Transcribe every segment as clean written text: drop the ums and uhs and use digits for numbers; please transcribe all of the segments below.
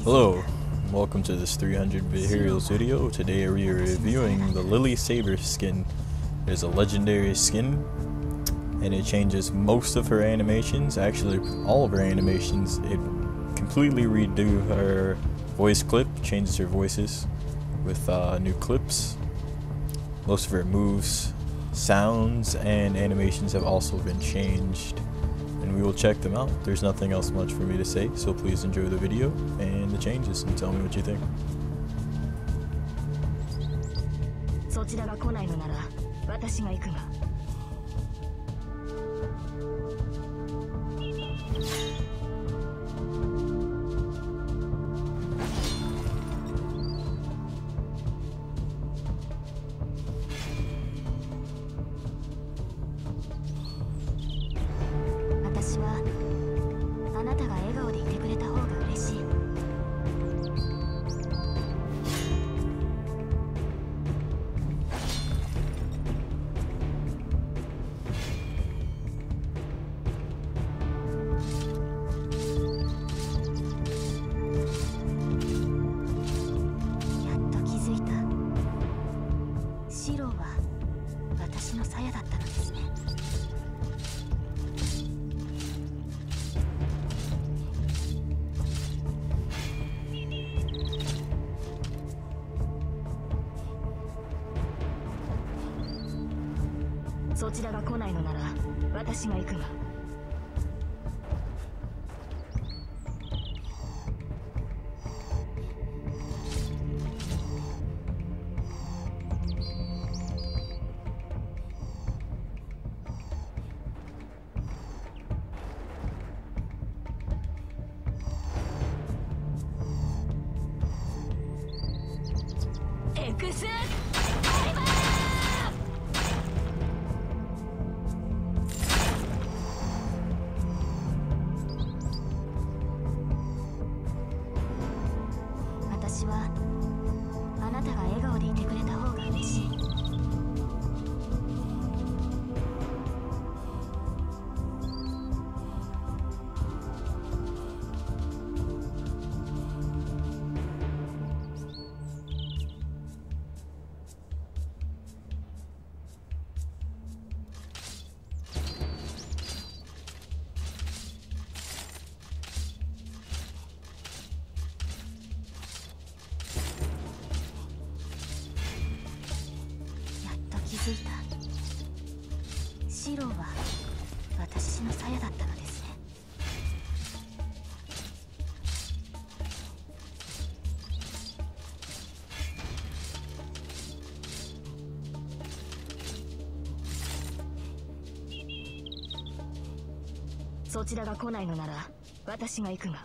Hello, welcome to this 300 Bit Heroes video. Today we are reviewing the Lily Saber skin. There's a legendary skin, and it changes most of her animations, actually all of her animations. It completely redo her voice clip, changes her voices with new clips. Most of her moves, sounds, and animations have also been changed, and we will check them out. There's nothing else much for me to say, so please enjoy the video and the changes and tell me what you think. そちらが来ないのなら私が行くが。私はあなたが笑顔でいてくれた方が嬉しい。やっと気づいた。シロは私の鞘だったのですね。そちらが来ないのなら私が行くが。エクス私はあなたが笑顔でいてくれた方が嬉しい。気づいた。シロは私の鞘だったのですね。そちらが来ないのなら私が行くが。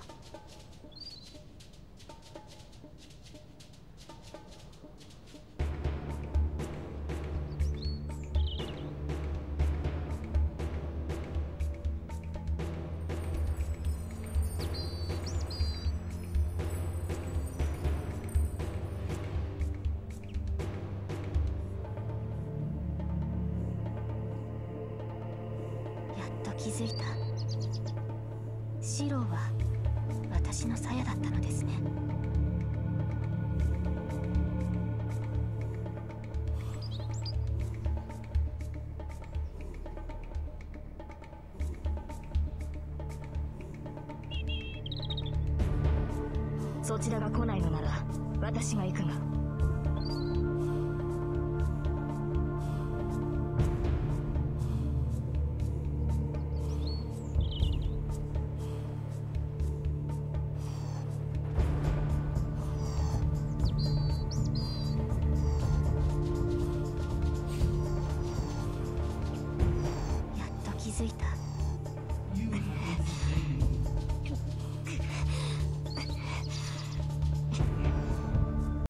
気づいた。シロは私の鞘だったのですね。そちらが来ないのなら私が行くが。気づいた。